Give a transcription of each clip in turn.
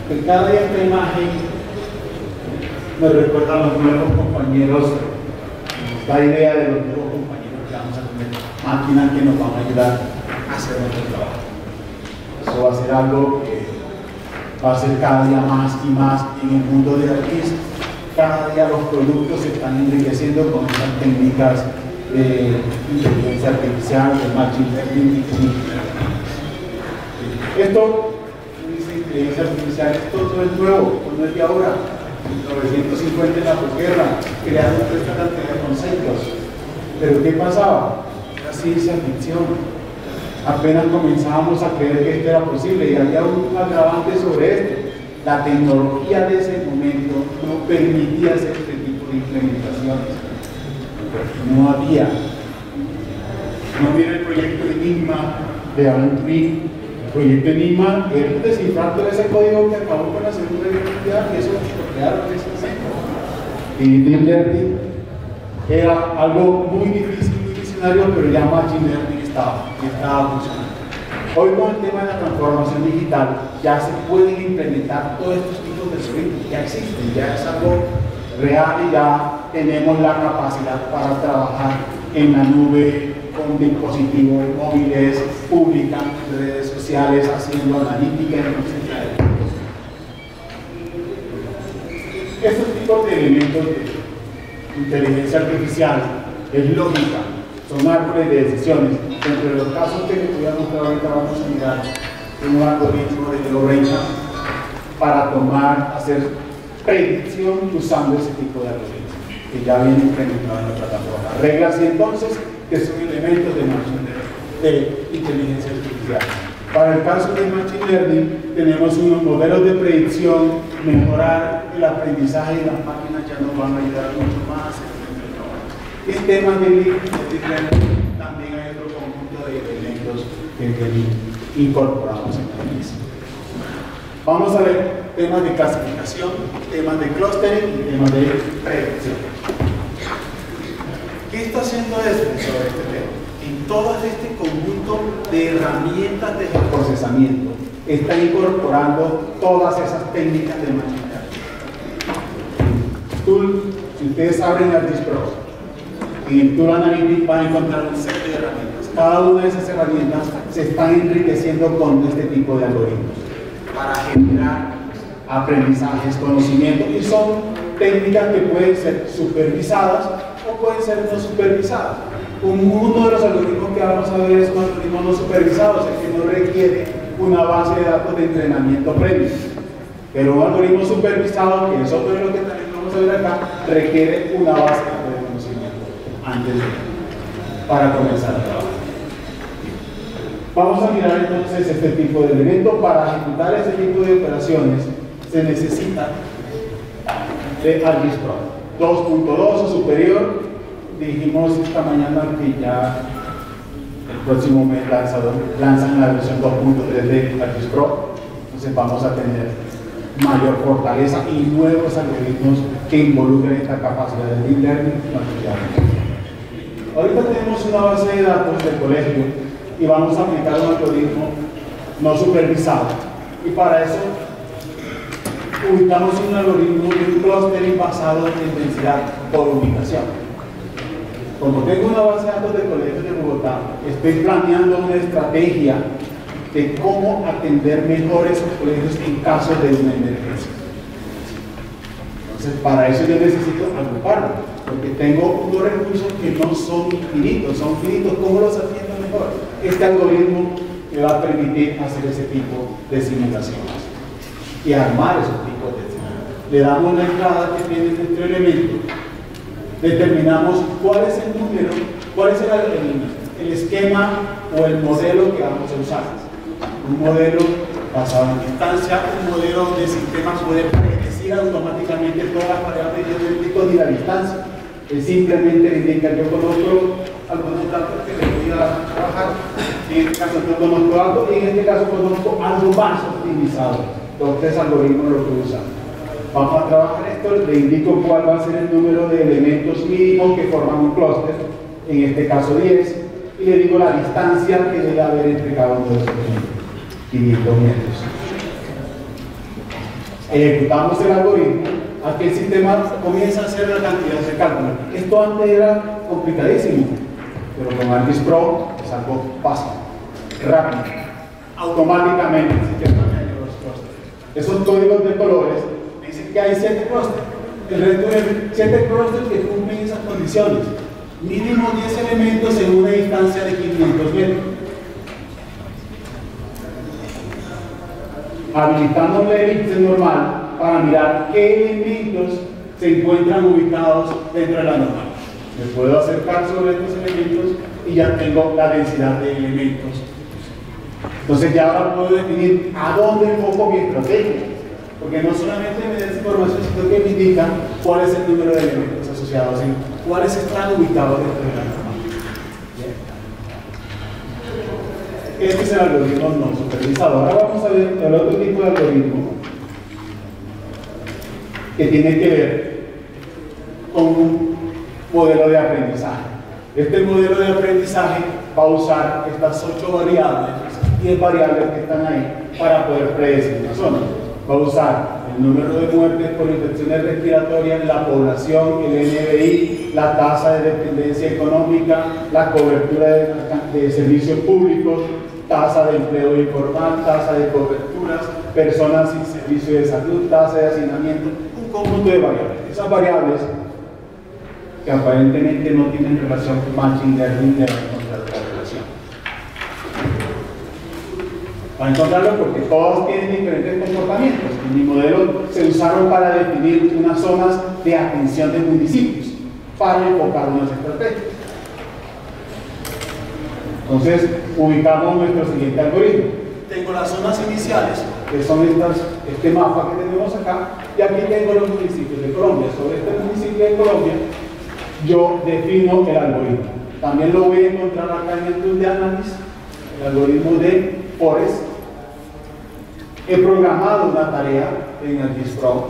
que cada día esta imagen me recuerda a los nuevos compañeros, da idea de los nuevos compañeros que vamos a tener, máquinas que nos van a ayudar a hacer nuestro trabajo. Eso va a ser algo que va a ser cada día más y más en el mundo de artistas. Cada día los productos se están enriqueciendo con estas técnicas de inteligencia artificial, de machine learning. Esto, dice inteligencia artificial, esto no es nuevo, no es de ahora. En 1950 en la posguerra crearon esta cantidad de conceptos. Pero ¿qué pasaba? Era ciencia ficción. Apenas comenzábamos a creer que esto era posible y había un agravante sobre esto. La tecnología de ese momento no permitía hacer este tipo de implementaciones. No había el proyecto Enigma de Alan Turing. El proyecto Enigma era descifrar todo ese código que acabó con la Segunda Guerra Mundial y eso lo crearon en ese momento. Y Deep Learning era algo muy difícil, muy visionario, pero ya Machine Learning estaba funcionando. Hoy con el tema de la transformación digital ya se pueden implementar todos estos tipos de algoritmos, ya existen, ya es algo real y ya tenemos la capacidad para trabajar en la nube con dispositivos móviles, publicando en redes sociales, haciendo analítica en ausencia de datos. Estos tipos de elementos de inteligencia artificial es lógica, son árboles de decisiones. Entre los casos que les voy a mostrar ahorita vamos a mirar un algoritmo de Lorenza para hacer predicción usando ese tipo de algoritmos que ya viene implementado en la plataforma. Reglas y entonces que son elementos de inteligencia artificial. Para el caso de Machine Learning tenemos unos modelos de predicción, mejorar el aprendizaje y las máquinas ya nos van a ayudar mucho más. En temas de Deep Learning también hay otro conjunto de elementos que incorporamos en la misma. Vamos a ver temas de clasificación, temas de clustering y temas de predicción. ¿Qué está haciendo eso sobre este tema? En todo este conjunto de herramientas de procesamiento está incorporando todas esas técnicas de machine learning. Si ustedes abren ArcGIS Pro, en el Tool Analytics van a encontrar un set de herramientas. Cada una de esas herramientas se están enriqueciendo con este tipo de algoritmos para generar aprendizajes, conocimiento, y son técnicas que pueden ser supervisadas o pueden ser no supervisadas. Uno de los algoritmos que vamos a ver es un algoritmo no supervisado, el que no requiere una base de datos de entrenamiento previo. Pero un algoritmo supervisado, que es otro de lo que también vamos a ver acá, requiere una base de datos de conocimiento antes para comenzar a trabajar. Vamos a mirar entonces este tipo de elementos. Para ejecutar este tipo de operaciones se necesita de ArcGIS Pro 2.2 o superior. Dijimos esta mañana que ya el próximo mes lanzan la versión 2.3 de ArcGIS Pro. Entonces vamos a tener mayor fortaleza y nuevos algoritmos que involucren esta capacidad de Deep Learning. Ahorita tenemos una base de datos del colegio y vamos a aplicar un algoritmo no supervisado. Y para eso ubicamos un algoritmo de un clustering basado en densidad por ubicación. Como tengo una base de datos del colegio de Bogotá, estoy planeando una estrategia de cómo atender mejor esos colegios en caso de una emergencia. Entonces, para eso yo necesito agruparlo, porque tengo unos recursos que no son infinitos, son finitos. ¿Cómo los atiendo mejor? Este algoritmo me va a permitir hacer ese tipo de simulaciones y armar esos tipos de simulaciones. Le damos la entrada que tiene nuestro elemento, determinamos cuál es el número, cuál es el esquema o el modelo que vamos a usar. Un modelo basado en distancia, un modelo de sistema puede predecir automáticamente todas las variables geométricas y la distancia. Él simplemente indica: yo conozco algunos datos que le voy a trabajar. En este caso yo conozco algo, y en este caso conozco algo más optimizado. Los tres algoritmos lo que usan. Vamos a trabajar esto, le indico cuál va a ser el número de elementos mínimos que forman un clúster, en este caso 10, y le digo la distancia que debe haber entre cada uno de esos elementos, 500 metros. ejecutamos el algoritmo, aquí el sistema comienza a hacer la cantidad de cálculo. Esto antes era complicadísimo, pero con ArcGIS Pro es algo fácil, rápido, automáticamente el sistema genera los clústeres. Esos códigos de colores dicen que hay 7 clústeres, el resto de 7 clústeres que cumplen esas condiciones, mínimo 10 elementos en una distancia de 500 metros. Habilitamos la elipse normal para mirar qué elementos se encuentran ubicados dentro de la normal. Me puedo acercar sobre estos elementos y ya tengo la densidad de elementos. Entonces ya ahora puedo definir a dónde enfoco mi estrategia, porque no solamente me da esa información, sino que me indica cuál es el número de elementos asociados en cuáles están ubicados dentro de la normal. Este es el algoritmo no supervisado. Ahora vamos a ver el otro tipo de algoritmo que tiene que ver con un modelo de aprendizaje. Este modelo de aprendizaje va a usar estas 8 variables, 10 variables que están ahí para poder predecir una zona. Va a usar el número de muertes por infecciones respiratorias, la población, el NBI, la tasa de dependencia económica, la cobertura de servicios públicos, tasa de empleo informal, tasa de coberturas, personas sin servicio de salud, tasa de hacinamiento, un conjunto de variables. Esas variables que aparentemente no tienen relación con machine learning deben encontrar la relación. Va a encontrarlo porque todos tienen diferentes comportamientos. En mi modelo se usaron para definir unas zonas de atención de municipios para enfocar unas estrategias. Entonces, ubicamos nuestro siguiente algoritmo. Tengo las zonas iniciales, que son este mapa que tenemos acá, y aquí tengo los municipios de Colombia. Sobre este municipio de Colombia, yo defino el algoritmo. También lo voy a encontrar acá en el tool de análisis, el algoritmo de Forest. He programado una tarea en ArcGIS Pro.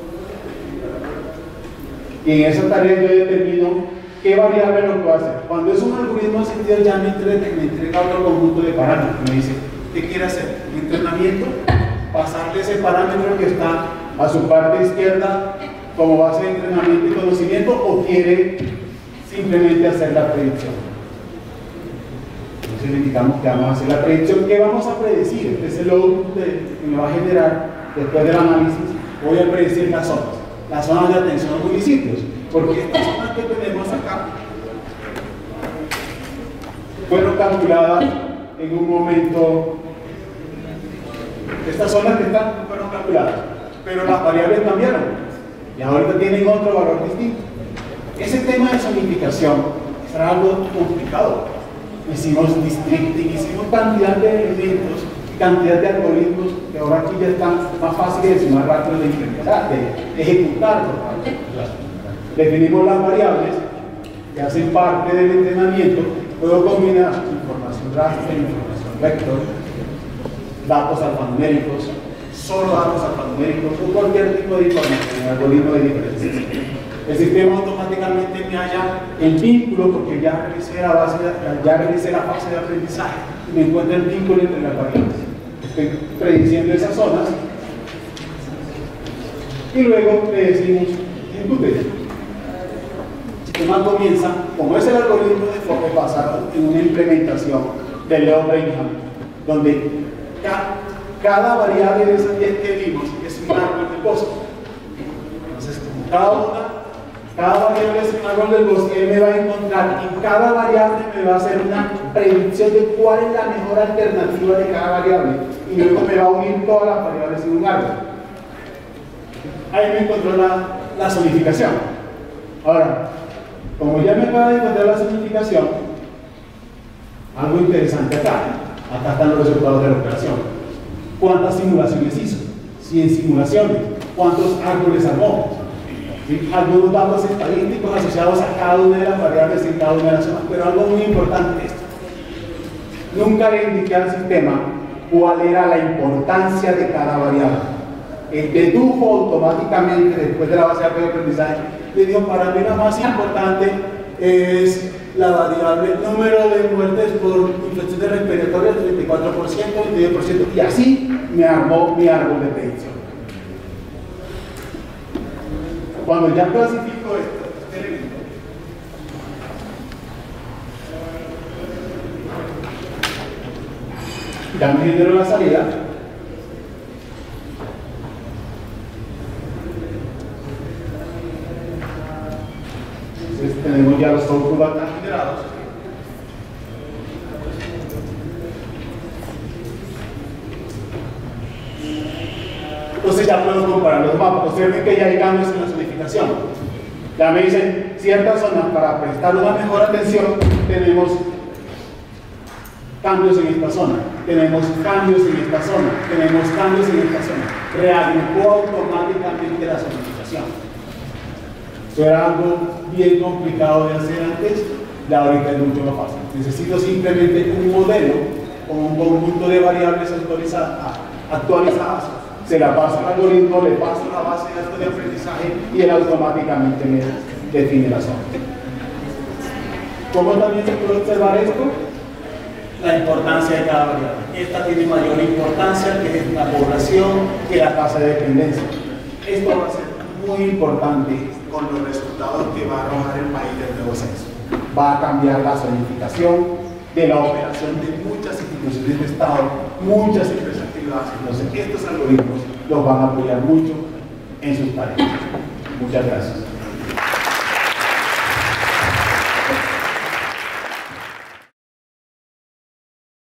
Y en esa tarea yo determino ¿qué variable lo puedo hacer? Cuando es un algoritmo sentido ya me entrega otro conjunto de parámetros. Me dice, ¿qué quiere hacer? ¿Entrenamiento? Pasarle ese parámetro que está a su parte izquierda como base de entrenamiento y conocimiento, o quiere simplemente hacer la predicción. Entonces le indicamos que vamos a hacer la predicción. ¿Qué vamos a predecir? Este es el output que me va a generar después del análisis. Voy a predecir las zonas de atención a municipios. Porque estas zonas que tenemos acá fueron calculadas en un momento. Estas zonas que están fueron calculadas, pero las variables cambiaron y ahorita tienen otro valor distinto. Ese tema de zonificación será algo complicado. Hicimos districting, hicimos cantidad de elementos, cantidad de algoritmos que ahora aquí ya están más fáciles y más rápidos de implementar, de ejecutar. Definimos las variables que hacen parte del entrenamiento. Puedo combinar información raster, información vector, datos alfanuméricos, solo datos alfanuméricos o cualquier tipo de información, un algoritmo de diferencias. El sistema automáticamente me halla el vínculo porque ya realicé la fase de aprendizaje y me encuentra el vínculo entre las variables. Estoy prediciendo esas zonas y luego predecimos ejecute. El sistema comienza, como es el algoritmo de Forest, basado en una implementación de Leo Benjamin, donde cada variable de esas 10 que vimos es un árbol del bosque. Entonces, cada variable es un árbol del bosque, él me va a encontrar y cada variable me va a hacer una predicción de cuál es la mejor alternativa de cada variable y luego me va a unir todas las variables en un árbol. Ahí me encontró la zonificación. Ahora, como ya me acaba de encontrar la zonificación, algo interesante acá están los resultados de la operación. ¿Cuántas simulaciones hizo? 100 simulaciones. ¿Cuántos árboles armó? ¿Sí? Algunos datos estadísticos asociados a cada una de las variables en cada una de las zonas, pero algo muy importante es esto. Nunca le indiqué al sistema cuál era la importancia de cada variable. El dedujo automáticamente después de la base de datos de aprendizaje. Le digo, para mí la más importante es la variable número de muertes por infecciones respiratorias, 34%, 22%, y así me armó mi árbol de predicción. Cuando ya clasifico este elemento, ya me genero la salida. Entonces tenemos ya los outputs acá generados. Entonces ya puedo comparar los mapas. Observen que ya hay cambios en la zonificación. Ya me dicen ciertas zonas para prestar una mejor atención. Tenemos cambios en esta zona, tenemos cambios en esta zona, tenemos cambios en esta zona. Reagrupó automáticamente la zonificación. Esto era algo bien complicado de hacer antes, ya ahorita es mucho más fácil. Necesito simplemente un modelo con un conjunto de variables actualizadas. Se la paso al algoritmo, le paso la base de datos de aprendizaje y él automáticamente me define la zona. ¿Cómo también se puede observar esto? La importancia de cada variable. Esta tiene mayor importancia que la población, que la tasa de dependencia. Esto va a ser muy importante con los resultados que va a arrojar el país del nuevo censo. Va a cambiar la zonificación de la operación de muchas instituciones de Estado, muchas empresas privadas. Entonces, estos algoritmos los van a apoyar mucho en sus tareas. Muchas gracias.